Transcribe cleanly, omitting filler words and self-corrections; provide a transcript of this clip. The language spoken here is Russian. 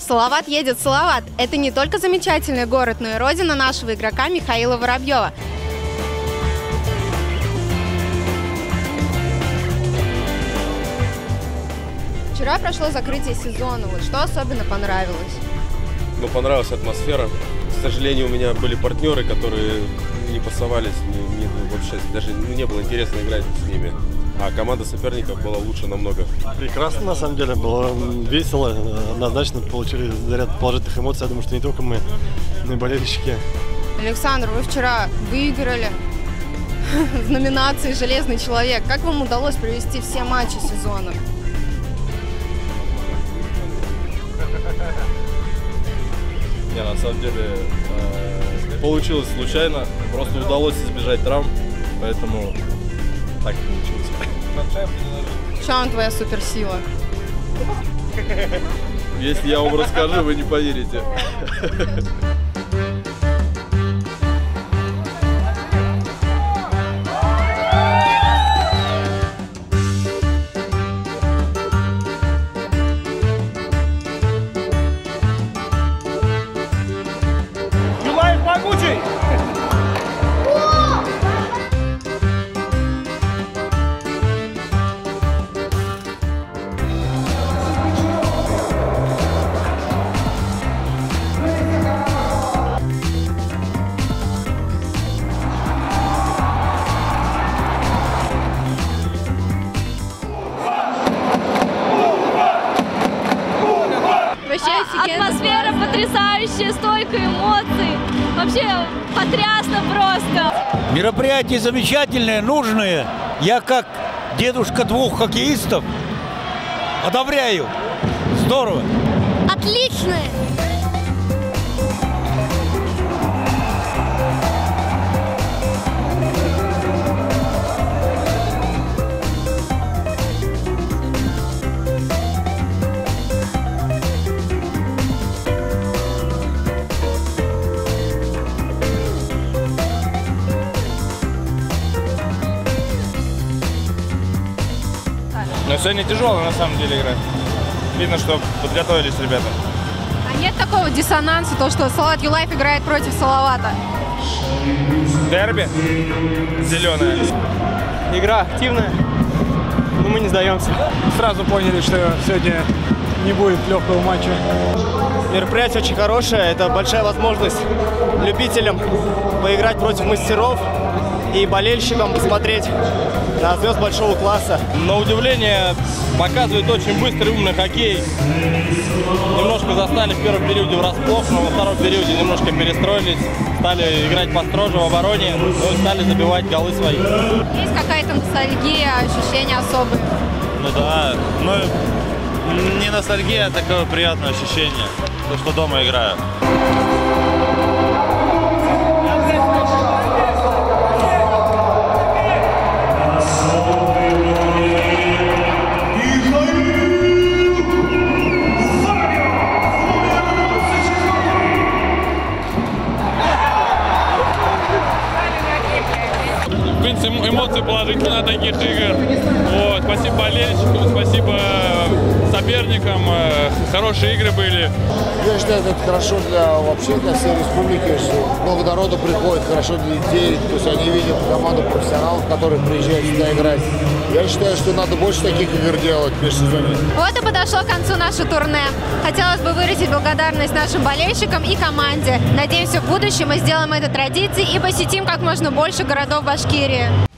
Салават едет в Салават. Это не только замечательный город, но и родина нашего игрока Михаила Воробьева. Вчера прошло закрытие сезона. Вот что особенно понравилось? Ну, понравилась атмосфера. К сожалению, у меня были партнеры, которые не пасовались, вообще даже не было интересно играть с ними. А команда соперников была лучше намного. Прекрасно, на самом деле, было весело, однозначно получили заряд положительных эмоций. Я думаю, что не только мы, но и болельщики. Александр, вы вчера выиграли в номинации «Железный человек». Как вам удалось провести все матчи сезона? Не, на самом деле получилось случайно, просто удалось избежать травм, поэтому так и получилось. В чем твоя суперсила? Если я вам расскажу, вы не поверите. Юлаев могучий! Атмосфера потрясающая, столько эмоций. Вообще потрясно просто. Мероприятие замечательное, нужное. Я как дедушка двух хоккеистов одобряю. Здорово. Отличное. Но сегодня тяжело на самом деле играть. Видно, что подготовились ребята. А нет такого диссонанса, то, что Салават Юлаев играет против Салавата? Дерби зеленая. Игра активная, но мы не сдаемся. Сразу поняли, что сегодня не будет легкого матча. Мероприятие очень хорошее, это большая возможность любителям поиграть против мастеров и болельщикам посмотреть на звезд большого класса. На удивление показывает очень быстрый, умный хоккей. Немножко застали в первом периоде врасплох, но во втором периоде немножко перестроились, стали играть построже в обороне, но стали забивать голы свои. Есть какая-то ностальгия, ощущения особые? Ну да, но не ностальгия, а такое приятное ощущение, то, что дома играю. В принципе, эмоции положительные от таких игр. Вот. Спасибо болельщикам, спасибо соперникам. Хорошие игры были. Я считаю, это хорошо вообще для всей республики, что много народу приходит, хорошо для детей, то есть они видят команду профессионалов, которые приезжают сюда играть. Я считаю, что надо больше таких игр делать в межсезонье. Вот и подошло к концу наше турне. Хотелось бы выразить благодарность нашим болельщикам и команде. Надеемся, в будущем мы сделаем это традицией и посетим как можно больше городов Башкирии.